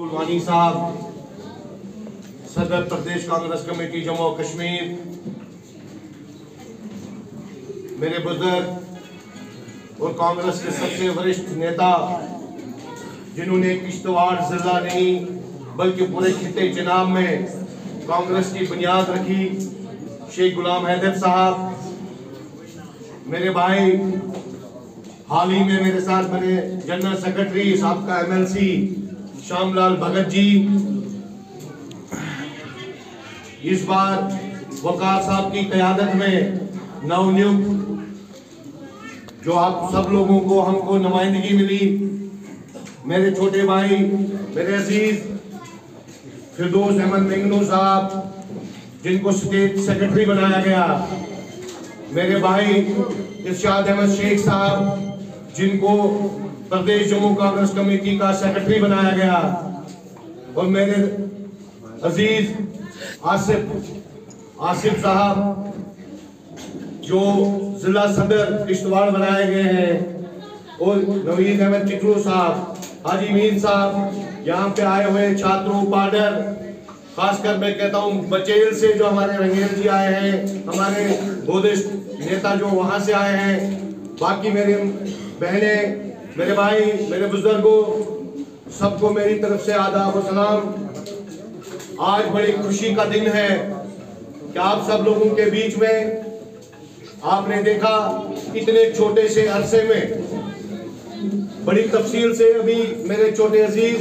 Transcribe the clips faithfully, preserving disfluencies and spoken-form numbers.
रसूल वानी साहब, सदर प्रदेश कांग्रेस कमेटी जम्मू कश्मीर, मेरे बुजुर्ग और कांग्रेस के सबसे वरिष्ठ नेता जिन्होंने किश्तवाड़ जिला नहीं बल्कि पूरे खिते चनाब में कांग्रेस की बुनियाद रखी, शेख गुलाम हैदर साहब, मेरे भाई हाल ही में मेरे साथ बने जनरल सेक्रेटरी साबका एमएलसी श्यामलाल भगत जी, इस बार वकार साहब की क़यादत में नवनियुक्त जो आप सब लोगों को हमको नुमाइंदगी मिली, मेरे छोटे भाई मेरे अजीज फिरदौस अहमद मेंगनू साहब जिनको स्टेट सेक्रेटरी बनाया गया, मेरे भाई इरशाद अहमद शेख साहब जिनको प्रदेश जम्मू कांग्रेस कमेटी का सेक्रेटरी बनाया गया, और मेरे अजीज आसिफ आसिफ साहब जो जिला सदर किश्तवाड़ बनाए गए हैं, और नवीद अहमद चिकलू साहब, हाजी मीर साहब, यहाँ पे आए हुए छात्रों पाडर, खासकर मैं कहता हूँ बचेल से जो हमारे रंगेल जी आए हैं, हमारे बोधिश नेता जो वहाँ से आए हैं, बाकी मेरे बहने, मेरे भाई, मेरे बुजुर्गों, सबको मेरी तरफ से आदाब और सलाम। आज बड़ी खुशी का दिन है कि आप सब लोगों के बीच में आपने देखा इतने छोटे से अरसे में बड़ी तफसील से अभी मेरे छोटे अजीज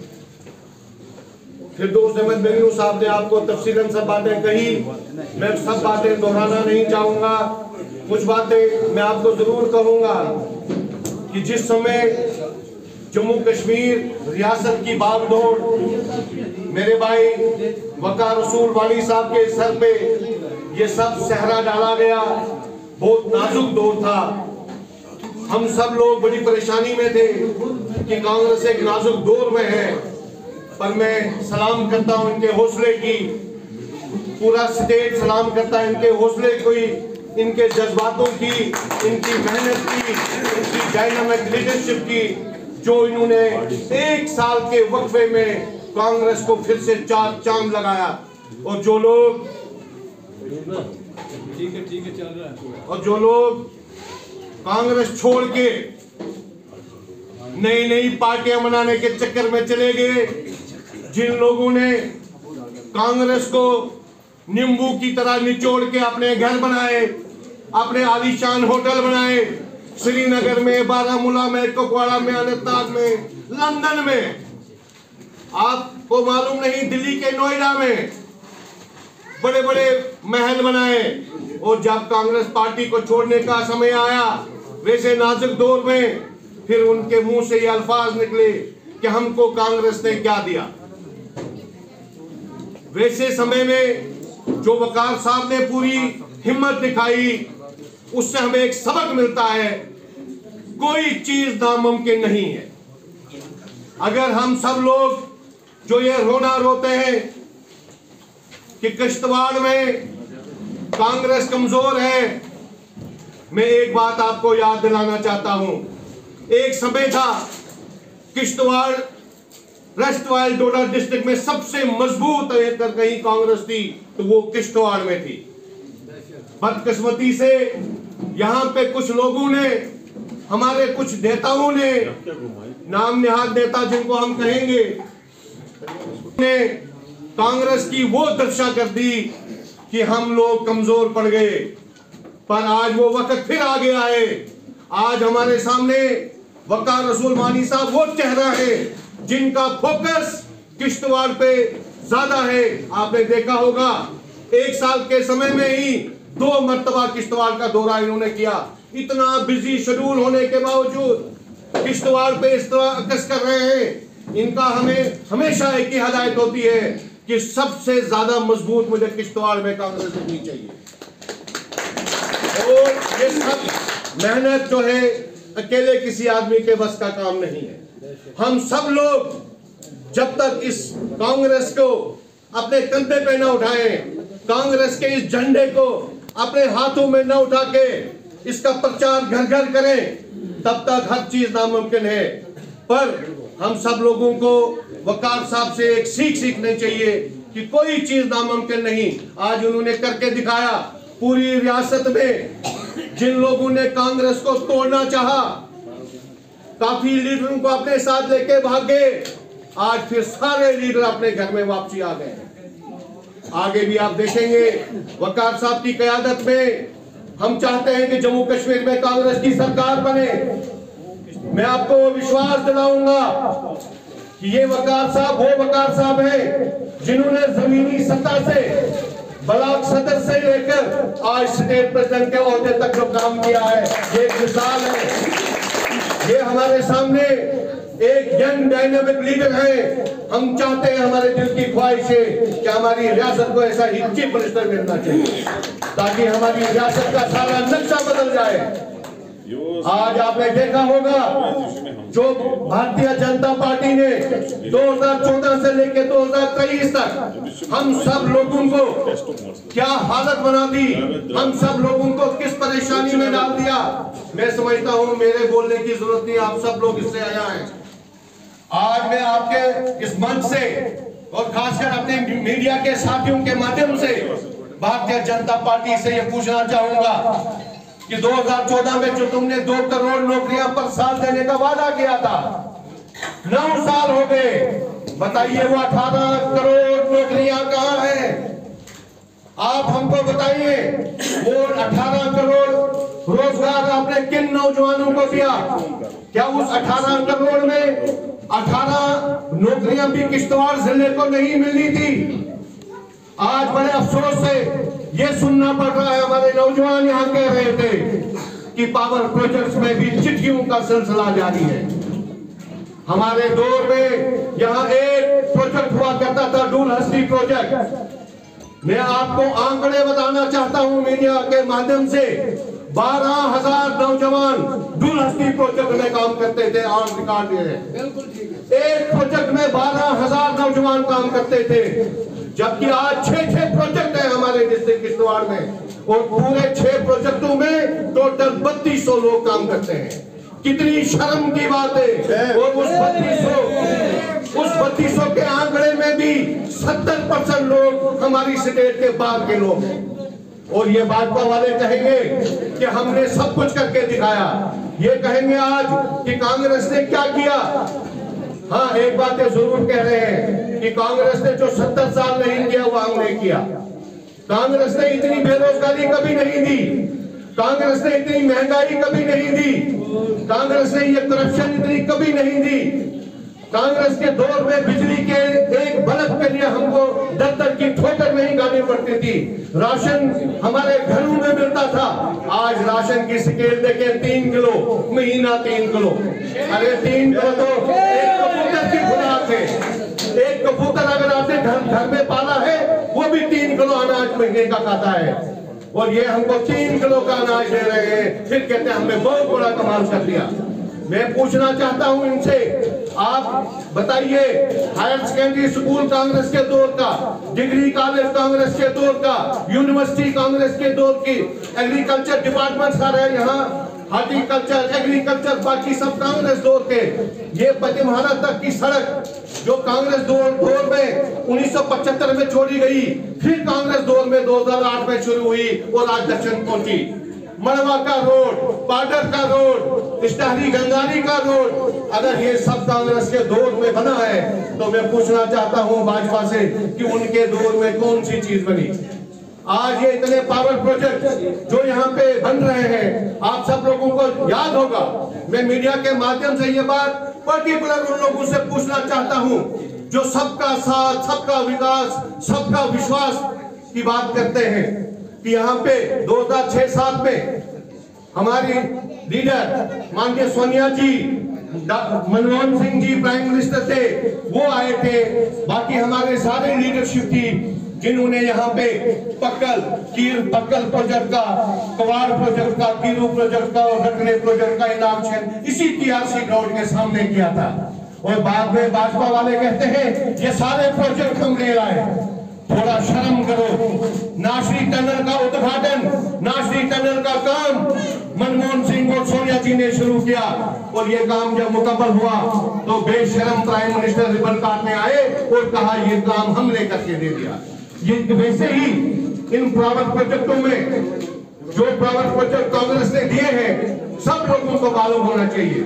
फिरदौस अहमद मेंगनू साहब ने आपको तफसीलन सब बातें कही, मैं सब बातें दोहराना नहीं चाहूंगा। कुछ बातें मैं आपको जरूर कहूंगा कि जिस समय जम्मू कश्मीर रियासत की बागडोर मेरे भाई वकार रसूल वानी साहब के सर पे ये सब सहरा डाला गया, बहुत नाजुक दौर था, हम सब लोग बड़ी परेशानी में थे कि कांग्रेस एक नाजुक दौर में है, पर मैं सलाम करता हूं इनके हौसले की, पूरा स्टेट सलाम करता है इनके हौसले की, इनके जज्बातों की, इनकी मेहनत की, इनकी डायनामिक लीडरशिप की, जो इन्होंने एक साल के वक्फे में कांग्रेस को फिर से चार चांद लगाया। और जो लोग ठीक है ठीक है चल रहा है और जो लोग कांग्रेस छोड़ के नई नई पार्टियां बनाने के चक्कर में चले गए, जिन लोगों ने कांग्रेस को नींबू की तरह निचोड़ के अपने घर बनाए, अपने आलीशान होटल बनाए, श्रीनगर में, बारामूला में, कुपवाड़ा में, अनंतनाग में, लंदन में, आपको मालूम नहीं दिल्ली के नोएडा में बड़े बड़े महल बनाए, और जब कांग्रेस पार्टी को छोड़ने का समय आया वैसे नाजुक दौर में फिर उनके मुंह से ये अल्फाज निकले कि हमको कांग्रेस ने क्या दिया। वैसे समय में जो वकार साहब ने पूरी हिम्मत दिखाई, उससे हमें एक सबक मिलता है, कोई चीज नामुमकिन नहीं है। अगर हम सब लोग जो ये रोना रोते हैं कि किश्तवाड़ में कांग्रेस कमजोर है, मैं एक बात आपको याद दिलाना चाहता हूं, एक समय था किश्तवाड़ रस्तवाल डोडा डिस्ट्रिक्ट में सबसे मजबूत अगर कहीं कांग्रेस थी तो वो किश्तवाड़ में थी। बदकिस्मती से यहाँ पे कुछ लोगों ने, हमारे कुछ नेताओं ने, नाम निहाद नेता जिनको हम कहेंगे, ने कांग्रेस की वो दर्शा कर दी कि हम लोग कमजोर पड़ गए। पर आज वो वक्त फिर आ गया है, आज हमारे सामने वकार रसूल वानी साहब वो चेहरा है जिनका फोकस किश्तवाड़ पे ज्यादा है। आपने देखा होगा एक साल के समय में ही दो मर्तबा किश्तवाड़ का दौरा इन्होंने किया, इतना बिजी शेड्यूल होने के बावजूद किश्तवाड़ पे इस तरह अकस कर रहे हैं। इनका हमें हमेशा एक ही हदायत होती है कि सबसे ज्यादा मजबूत मुझे किश्तवाड़ में कांग्रेस देनी चाहिए, और ये सब मेहनत जो है अकेले किसी आदमी के बस का काम नहीं है। हम सब लोग जब तक इस कांग्रेस को अपने कंधे पे न उठाएं, कांग्रेस के इस झंडे को अपने हाथों में न उठा के इसका प्रचार घर घर करें, तब तक हर चीज नामुमकिन है। पर हम सब लोगों को वकार साहब से एक सीख सीखनी चाहिए कि कोई चीज नामुमकिन नहीं। आज उन्होंने करके दिखाया। पूरी रियासत में जिन लोगों ने कांग्रेस को तोड़ना चाहा, काफी लीडरों को अपने साथ लेके भागे, आज फिर सारे लीडर अपने घर में वापसी आ गए। आगे भी आप देखेंगे वकार साहब की क़यादत में हम चाहते हैं कि जम्मू कश्मीर में कांग्रेस की सरकार बने। मैं आपको विश्वास दिलाऊंगा कि ये वकार साहब वो वकार साहब हैं जिन्होंने जमीनी सत्ता से ब्लॉक सदर से लेकर आज स्टेट प्रेसिडेंट के ओहदे तक जो काम किया है, ये एक मिसाल है। ये हमारे सामने एक यंग डायनामिक लीडर है। हम चाहते हैं, हमारे दिल की ख्वाहिश है कि हमारी रियासत को ऐसा ही चीफ मिनिस्टर मिलना चाहिए ताकि हमारी रियासत का सारा नक्शा बदल जाए। आज आपने देखा होगा जो भारतीय जनता पार्टी ने दो हज़ार चौदह से लेकर दो हज़ार तेईस तक हम सब लोगों को क्या हालत बना दी, हम सब लोगों को किस परेशानी में डाल दिया। मैं समझता हूं मेरे बोलने की जरूरत नहीं, आप सब लोग इससे आया हैं। आज मैं आपके इस मंच से और खासकर अपने मीडिया के साथियों के माध्यम से भारतीय जनता पार्टी से यह पूछना चाहूंगा कि दो हज़ार चौदह में जो तुमने दो करोड़ नौकरियां पर साल देने का वादा किया था, नौ साल हो गए, बताइए वो अठारह करोड़ नौकरियां कहां हैं? आप हमको बताइए वो अठारह करोड़ रोजगार आपने किन नौजवानों को दिया? क्या उस अठारह करोड़ में अठारह नौकरियां भी किश्तवाड़ जिले को नहीं मिलनी थी? आज बड़े अफसोस से ये सुनना पड़ रहा है, हमारे नौजवान यहाँ कह रहे थे कि पावर प्रोजेक्ट्स में भी चिट्ठियों का सिलसिला जारी है। हमारे दौर में यहाँ एक प्रोजेक्ट हुआ करता था, डूलहस्ती प्रोजेक्ट। मैं आपको आंकड़े बताना चाहता हूँ मीडिया के माध्यम से, बारह हजार नौजवान डूलहस्ती प्रोजेक्ट में काम करते थे। ऑन रिकॉर्ड है, एक प्रोजेक्ट में बारह हजार नौजवान काम करते थे, जबकि आज छह छह प्रोजेक्ट है हमारे डिस्ट्रिक्ट किश्तवाड़ में और पूरे छह प्रोजेक्टों में टोटल बत्तीस सौ लोग काम करते हैं। कितनी शर्म की बात है। और उस बत्तीस सौ उस बत्तीस सौ के आंकड़े में भी सत्तर परसेंट लोग हमारी स्टेट के बाहर के लोग हैं। और ये भाजपा वाले कहेंगे कि हमने सब कुछ करके दिखाया। ये कहेंगे आज कि कांग्रेस ने क्या किया। हाँ, एक बात ये जरूर कह रहे हैं कि कांग्रेस ने जो सत्तर साल नहीं किया वो हमने किया। कांग्रेस ने इतनी बेरोजगारी कभी नहीं दी, कांग्रेस ने इतनी महंगाई कभी नहीं दी, कांग्रेस ने ये करप्शन इतनी कभी नहीं दी। कांग्रेस के दौर में बिजली के एक बल्ब के लिए हमको दर दर की ठोकर नहीं खानी पड़ती थी, राशन हमारे घरों में मिलता था। आज राशन की स्केल देखे तीन किलो महीना, तीन किलो अरे तीन किलो तो एक कबूतर की खुराक है। एक कबूतर अगर आपने घर घर में पाला है वो भी तीन किलो अनाज महीने का खाता है, और ये हमको तीन किलो का अनाज दे रहे हैं, फिर कहते हैं हमने बहुत बड़ा कमाल कर दिया। मैं पूछना चाहता हूं इनसे, आप बताइए हायर सेकेंडरी स्कूल कांग्रेस के दौर का, डिग्री कॉलेज कांग्रेस के दौर का, यूनिवर्सिटी कांग्रेस के दौर की, एग्रीकल्चर डिपार्टमेंट सारे यहाँ, हार्टिकल्चर, एग्रीकल्चर, बाकी सब कांग्रेस दौर के। ये पतिमहारा तक की सड़क जो कांग्रेस दौर दौर में उन्नीस सौ पचहत्तर में छोड़ी गई, फिर कांग्रेस दौर में दो हज़ार आठ में शुरू हुई और आज दक्षिण पहुंची। मड़वा का रोड, पाडर का रोड, स्टाहरी गंगारी का रोड, अगर ये सब कांग्रेस के दौर में बना है तो मैं पूछना चाहता हूं भाजपा से कि उनके दौर में कौन सी चीज बनी। आज ये इतने पावर प्रोजेक्ट जो यहाँ पे बन रहे हैं, आप सब लोगों को याद होगा। मैं मीडिया के माध्यम से ये बात पर्टिकुलर उन लोगों से पूछना चाहता हूँ जो सबका साथ, सबका विकास, सबका विश्वास की बात करते हैं कि यहाँ पे दो हज़ार छह सात में हमारी लीडर माननीय सोनिया जी, मनमोहन सिंह जी प्राइम मिनिस्टर थे, वो आए थे। बाकी हमारे सारे लीडरशिप थी जिन्होंने यहाँ पे पक्कल कीर पक्कल प्रोजेक्ट का, कवाड़ प्रोजेक्ट का, कीरू प्रोजेक्ट का और रखने प्रोजेक्ट का इनाम इसी टीआरसी ग्राउंड के सामने किया था। और बाद में भाजपा वाले कहते हैं ये सारे प्रोजेक्ट हम ले आए। थोड़ा शर्म करो। नासरी टनल का उद्घाटन, नासरी टनल का काम मनमोहन सिंह और सोनिया जी ने शुरू किया और ये काम जब मुकम्मल हुआ तो बेशरम प्राइम मिनिस्टर रिबन काटने आए और कहा ये काम हमने करके दे दिया। ये वैसे ही इन पावर प्रोजेक्टों में जो पावर प्रोजेक्ट कांग्रेस ने दिए हैं सब लोगों को मालूम होना चाहिए।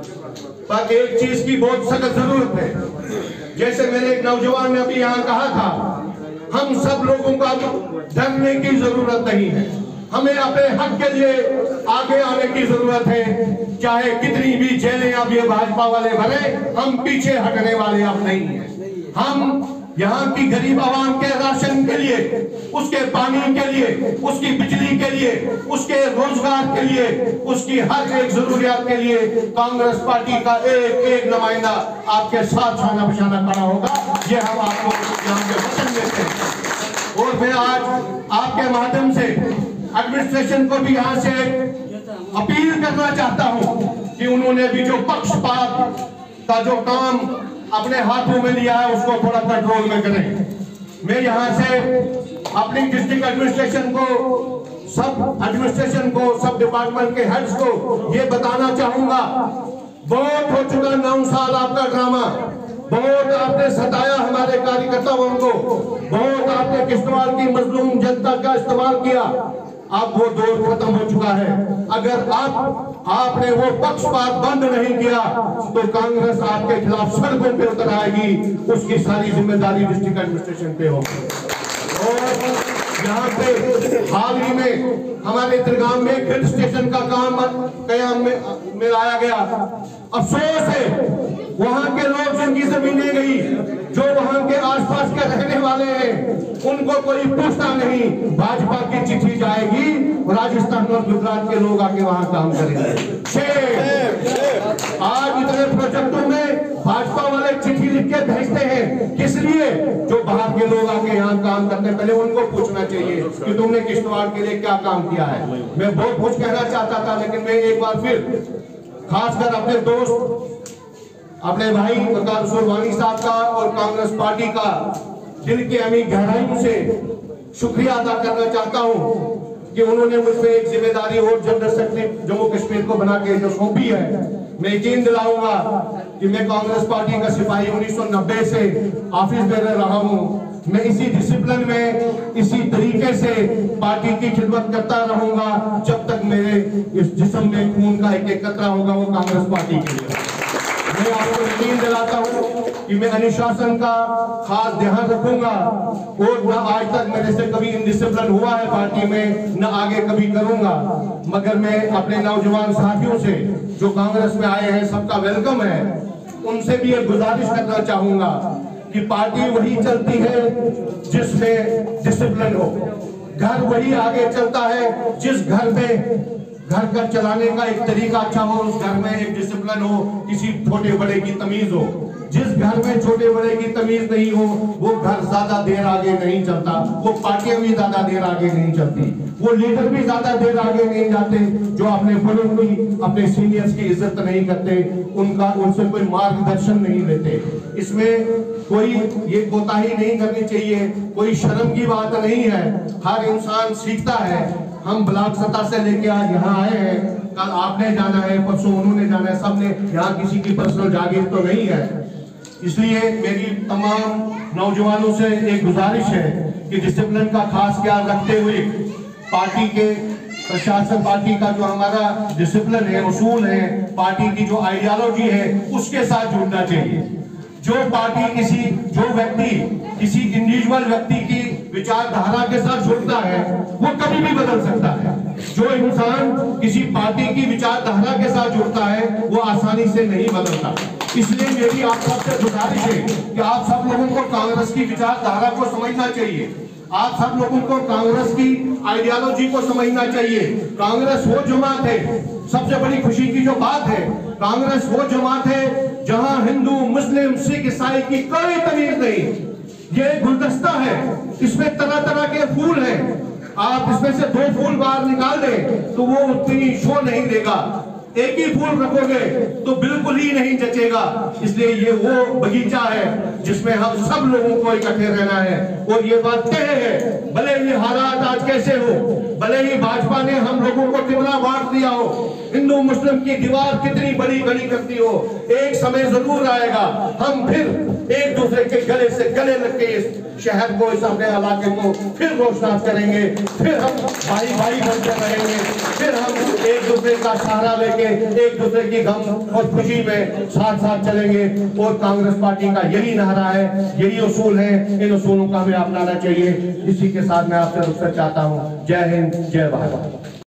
पर एक चीज की बहुत सख्त जरूरत है, जैसे मेरे एक नौजवान ने अभी यहाँ कहा था, हम सब लोगों को अब डरने की जरूरत नहीं है, हमें अपने हक के लिए आगे आने की जरूरत है। चाहे कितनी भी जेलें अब ये भाजपा वाले भरे, हम पीछे हटने वाले अब नहीं है। हम यहाँ की गरीब आवाम के राशन के लिए, उसके पानी के लिए, उसकी बिजली के लिए, उसके रोजगार के लिए, उसकी हर एक जरूरियात के लिए कांग्रेस पार्टी का एक एक नुमाइंदा आपके साथ छाना बिछाना खड़ा होगा। ये हम आपको यहाँ पे वचन देते हैं। और मैं आज आपके माध्यम से एडमिनिस्ट्रेशन को भी यहाँ से अपील करना चाहता हूँ कि उन्होंने भी जो पक्षपात का जो काम अपने हाथों में लिया है उसको थोड़ा कंट्रोल में करें। मैं यहाँ से अपनी डिस्ट्रिक्ट एडमिनिस्ट्रेशन को, सब एडमिनिस्ट्रेशन को, सब डिपार्टमेंट के हेड्स को ये बताना चाहूंगा, बहुत हो चुका नौ साल आपका ड्रामा, बहुत आपने सताया हमारे कार्यकर्ताओं को, बहुत आपने किश्तवाड़ की मजलूम जनता का इस्तेमाल किया। अब वो दौर खत्म हो चुका है। अगर आप आपने वो पक्षपात बंद नहीं किया तो कांग्रेस आपके खिलाफ सड़कों पे उतर आएगी, उसकी सारी जिम्मेदारी डिस्ट्रिक्ट एडमिनिस्ट्रेशन पे होगी। और यहाँ पे हाल ही में हमारे त्रिगाम में ग्रिड स्टेशन का काम कयाम में, में लाया गया। अफसोस है वहाँ के लोग जिनकी जमीनें गई, जो वहाँ के आसपास के रहने वाले हैं, उनको कोई पूछता नहीं। भाजपा की चिट्ठी जाएगी, राजस्थान और गुजरात के लोग आके वहाँ काम करेंगे। आज इतने प्रोजेक्टों में भाजपा वाले चिट्ठी लिख के भेजते हैं, किस लिए? जो बाहर के लोग आके यहाँ काम करते हैं, पहले उनको पूछना चाहिए कि तुमने किश्तवाड़ के लिए क्या काम किया है। मैं बहुत कुछ कहना चाहता था, लेकिन मैं एक बार फिर खासकर अपने दोस्त, अपने भाई वकार सुरवानी साहब का और कांग्रेस पार्टी का दिल की अमीर गहराइयों से शुक्रिया अदा करना चाहता हूं कि उन्होंने मुझ पे एक जिम्मेदारी और जनरल सेक्रेटरी जम्मू कश्मीर को बना के जो सौंपी है। मैं यकीन दिलाऊंगा कि मैं कांग्रेस पार्टी का सिपाही उन्नीस सौ नब्बे से ऑफिस में रहा हूं। मैं इसी डिसिप्लिन में, इसी तरीके से पार्टी की खिदमत करता रहूंगा जब तक मेरे इस जिस्म में खून का एक एक कतरा होगा वो कांग्रेस पार्टी के लिए। मैं आपको यकीन दिलाता हूँ कि मैं अनुशासन का खास ध्यान रखूंगा और न आज तक मेरे से कभी इनडिसिप्लिन हुआ है पार्टी में, न आगे कभी करूंगा। मगर मैं अपने नौजवान साथियों से जो कांग्रेस में आए हैं, सबका वेलकम है, उनसे भी एक गुजारिश करना चाहूंगा कि पार्टी वही चलती है जिसमें डिसिप्लिन हो, घर वही आगे चलता है जिस घर में घर का चलाने का एक तरीका अच्छा हो, उस घर में एक डिसिप्लिन हो, किसी छोटे बड़े की तमीज हो। जिस घर में छोटे बड़े की तमीज नहीं हो वो घर ज्यादा देर आगे नहीं चलता, वो पार्टियां भी ज्यादा देर आगे नहीं चलती, वो लीडर भी ज्यादा देर आगे नहीं जाते जो अपने बड़ों की, अपने सीनियर्स की इज्जत नहीं करते, उनका उनसे कोई मार्गदर्शन नहीं लेते। इसमें कोई ये कोताही नहीं करनी चाहिए, कोई शर्म की बात नहीं है। हर इंसान सीखता है। हम ब्लॉक सतह से लेके आज यहाँ आए हैं, कल आपने जाना है, परसों उन्होंने जाना है, सबने, यहाँ किसी की पर्सनल जागीर तो नहीं है। इसलिए मेरी तमाम नौजवानों से एक गुजारिश है कि डिसिप्लिन का खास ख्याल रखते हुए पार्टी के प्रशासन, पार्टी का जो हमारा डिसिप्लिन है, उसूल है, पार्टी की जो आइडियोलॉजी है, उसके साथ जुड़ना चाहिए। जो पार्टी किसी, जो व्यक्ति किसी इंडिविजुअल व्यक्ति की विचारधारा के साथ जुड़ता है वो कभी भी बदल सकता है। जो इंसान किसी पार्टी की विचारधारा के साथ जुड़ता है वो आसानी से नहीं बदलता। इसलिए मेरी आप सबसे गुजारिश है कि आप सब लोगों को कांग्रेस की विचारधारा को समझना चाहिए, आप सब लोगों को कांग्रेस की आइडियोलॉजी को समझना चाहिए। कांग्रेस वो जमात है, सबसे बड़ी खुशी की जो बात है, कांग्रेस वो जमात है जहां हिंदू, मुस्लिम, सिख, ईसाई की कोई तमीज नहीं। ये गुलदस्ता है, इसमें तरह तरह के फूल हैं, आप इसमें से दो फूल बाहर निकाल दें तो वो उतनी शो नहीं देगा। एक ही फूल रखोगे तो बिल्कुल ही नहीं जचेगा। इसलिए ये वो बगीचा है जिसमें हम सब लोगों को इकट्ठे रहना है। और ये बात तय है, भले ही हालात आज कैसे हो, भले ही भाजपा ने हम लोगों को कितना बांट दिया हो, हिंदू मुस्लिम की दीवार कितनी बड़ी बड़ी करती हो, एक समय जरूर आएगा हम फिर एक दूसरे के गले से गले लग के इस शहर को, इस अपने इलाके को फिर रोशनास करेंगे, फिर हम भाई भाई बनकर रहेंगे, फिर हम एक दूसरे का सहारा लेके एक दूसरे की गम और खुशी में साथ साथ चलेंगे। और कांग्रेस पार्टी का यही नारा है, यही उसूल है, इन उसूलों का हमें अपनाना चाहिए। इसी के साथ मैं आपसे रुखसत चाहता हूँ। जय हिंद, जय भारत।